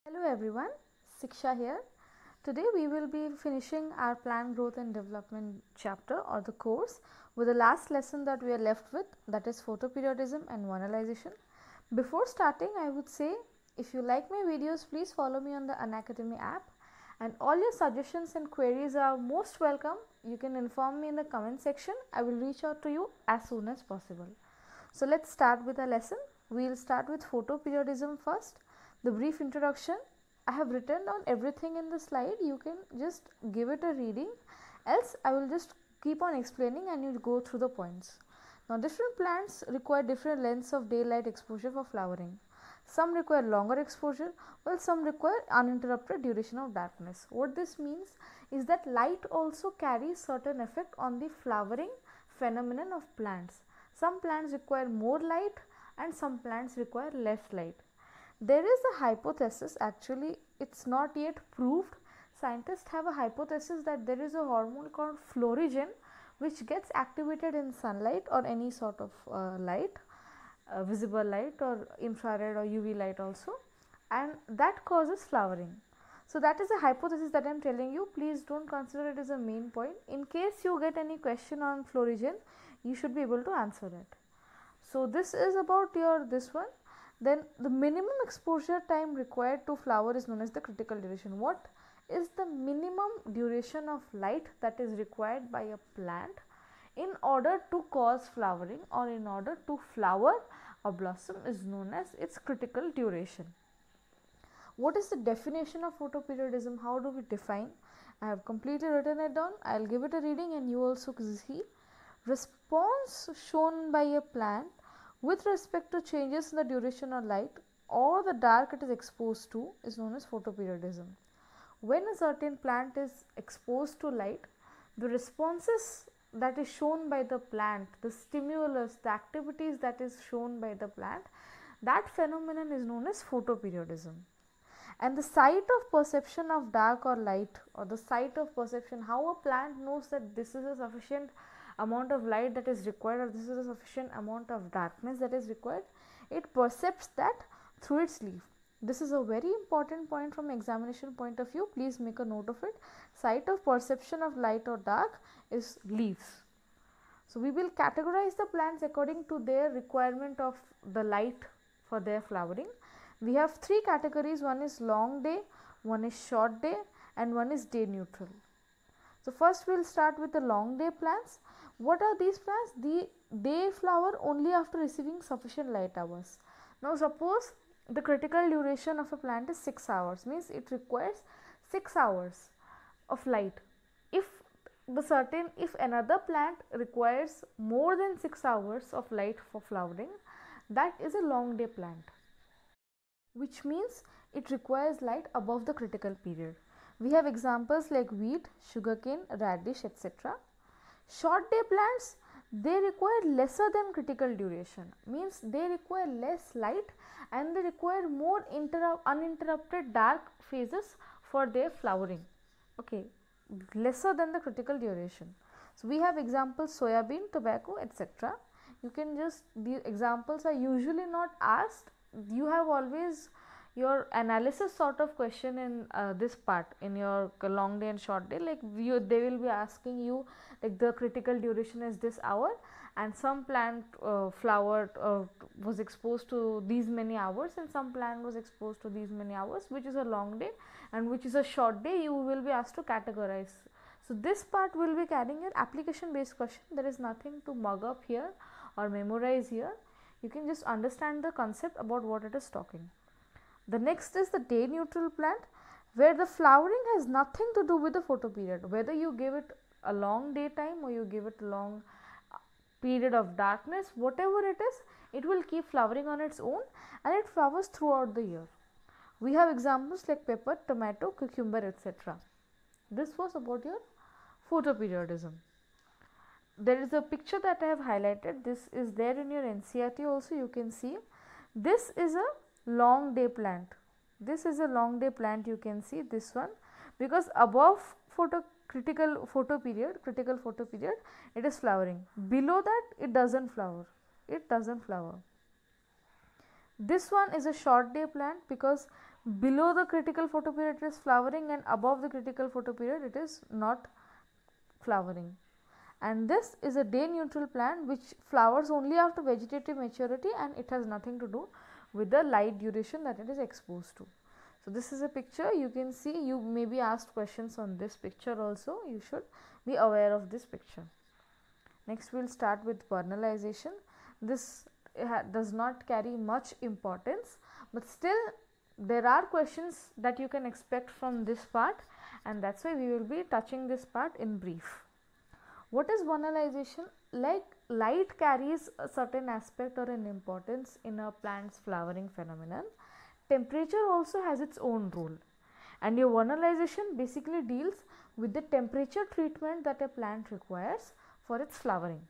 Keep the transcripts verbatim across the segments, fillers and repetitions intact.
Hello everyone, Siksha here. Today we will be finishing our plant growth and development chapter or the course with the last lesson that we are left with, that is photoperiodism and vernalization. Before starting, I would say if you like my videos, please follow me on the Unacademy app, and all your suggestions and queries are most welcome. You can inform me in the comment section. I will reach out to you as soon as possible. So let's start with a lesson. We will start with photoperiodism first. The brief introduction. I have written down everything in the slide. You can just give it a reading, else I will just keep on explaining and you go through the points. Now different plants require different lengths of daylight exposure for flowering. Some require longer exposure while some require uninterrupted duration of darkness. What this means is that light also carries certain effect on the flowering phenomenon of plants. Some plants require more light and some plants require less light. There is a hypothesis, actually it's not yet proved. Scientists have a hypothesis that there is a hormone called florigen which gets activated in sunlight or any sort of uh, light, uh, visible light or infrared or U V light also, and that causes flowering. So that is a hypothesis that I am telling you. Please don't consider it as a main point. In case you get any question on florigen, you should be able to answer it. So this is about your this one. Then the minimum exposure time required to flower is known as the critical duration. What is the minimum duration of light that is required by a plant in order to cause flowering or in order to flower or blossom is known as its critical duration. What is the definition of photoperiodism? How do we define? I have completely written it down. I will give it a reading and you also see. Response shown by a plant with respect to changes in the duration of light or the dark it is exposed to is known as photoperiodism. When a certain plant is exposed to light, the responses that is shown by the plant, the stimulus, the activities that is shown by the plant, that phenomenon is known as photoperiodism. And the sight of perception of dark or light, or the sight of perception, how a plant knows that this is a sufficient amount of light that is required or this is a sufficient amount of darkness that is required, it perceives that through its leaf. This is a very important point from examination point of view. Please make a note of it. Sight of perception of light or dark is leaves. So we will categorize the plants according to their requirement of the light for their flowering. We have three categories. One is long day, one is short day, and one is day neutral. So first we will start with the long day plants. What are these plants? The, they flower only after receiving sufficient light hours. Now suppose the critical duration of a plant is six hours, means it requires six hours of light. If the certain, if another plant requires more than six hours of light for flowering, that is a long day plant, which means it requires light above the critical period. We have examples like wheat, sugarcane, radish, et cetera. Short day plants, they require lesser than critical duration, means they require less light and they require more uninterrupted dark phases for their flowering. Okay, lesser than the critical duration. So we have examples soybean, tobacco, et cetera. You can just, the examples are usually not asked. You have always your analysis sort of question in uh, this part in your long day and short day, like you, they will be asking you like the critical duration is this hour and some plant uh, flowered uh, was exposed to these many hours and some plant was exposed to these many hours, which is a long day and which is a short day. You will be asked to categorize. So this part will be carrying an application based question. There is nothing to mug up here or memorize here. You can just understand the concept about what it is talking. The next is the day neutral plant, where the flowering has nothing to do with the photoperiod. Whether you give it a long daytime or you give it a long period of darkness, whatever it is, it will keep flowering on its own and it flowers throughout the year. We have examples like pepper, tomato, cucumber, et cetera. This was about your photoperiodism. There is a picture that I have highlighted. This is there in your N C E R T also. You can see this is a long day plant. This is a long day plant. You can see this one, because above photo critical photo period, critical photo period, it is flowering. Below that, it doesn't flower. It doesn't flower. This one is a short day plant because below the critical photoperiod it is flowering, and above the critical photoperiod it is not flowering. And this is a day neutral plant which flowers only after vegetative maturity, and it has nothing to do with the light duration that it is exposed to. So, this is a picture you can see. You may be asked questions on this picture also, you should be aware of this picture. Next we will start with vernalization. This does not carry much importance, but still there are questions that you can expect from this part, and that is why we will be touching this part in brief. What is vernalization? Like light carries a certain aspect or an importance in a plant's flowering phenomenon. Temperature also has its own role, and your vernalization basically deals with the temperature treatment that a plant requires for its flowering,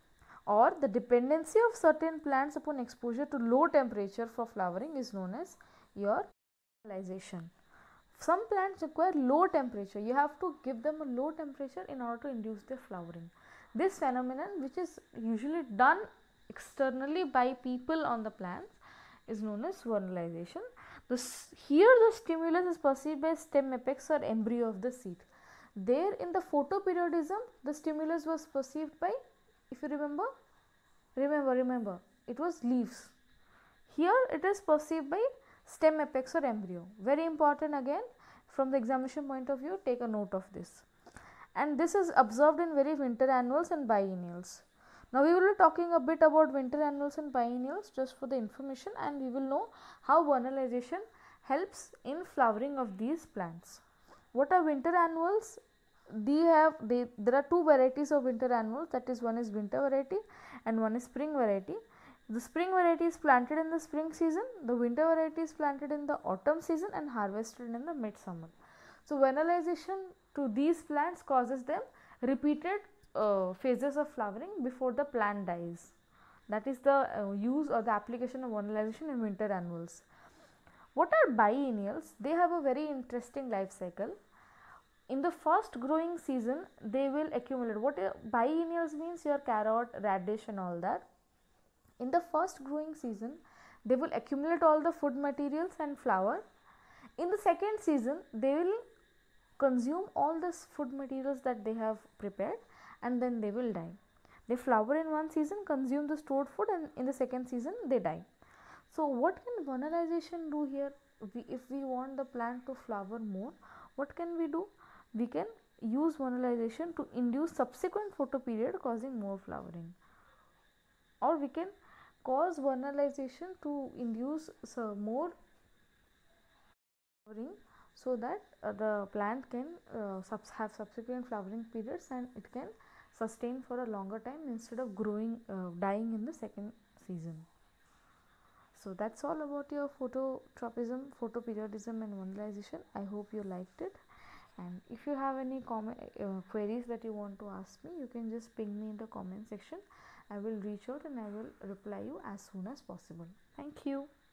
or the dependency of certain plants upon exposure to low temperature for flowering is known as your vernalization. Some plants require low temperature. You have to give them a low temperature in order to induce their flowering. This phenomenon, which is usually done externally by people on the plants, is known as vernalization. This, here the stimulus is perceived by stem apex or embryo of the seed. There in the photoperiodism, the stimulus was perceived by, if you remember, remember, remember, it was leaves. Here it is perceived by stem apex or embryo. Very important again from the examination point of view, take a note of this. And this is observed in very winter annuals and biennials. Now we will be talking a bit about winter annuals and biennials just for the information, and we will know how vernalization helps in flowering of these plants. What are winter annuals? They have they, there are two varieties of winter annuals, that is, one is winter variety and one is spring variety. The spring variety is planted in the spring season, the winter variety is planted in the autumn season and harvested in the midsummer. So, vernalization to these plants causes them repeated uh, phases of flowering before the plant dies. That is the uh, use or the application of vernalization in winter annuals. What are biennials? They have a very interesting life cycle. In the first growing season, they will accumulate. What uh, biennials means? Your carrot, radish and all that. In the first growing season, they will accumulate all the food materials and flower. In the second season, they will consume all the food materials that they have prepared, and then they will die. They flower in one season, consume the stored food, and in the second season they die. So, what can vernalization do here? We, if we want the plant to flower more, what can we do? We can use vernalization to induce subsequent photoperiod causing more flowering, or we can cause vernalization to induce so more flowering, so that uh, the plant can uh, subs have subsequent flowering periods and it can sustain for a longer time instead of growing uh, dying in the second season. So that's all about your phototropism, photoperiodism and vernalization. I hope you liked it, and if you have any comment uh, queries that you want to ask me, you can just ping me in the comment section. I will reach out and I will reply you as soon as possible. Thank you.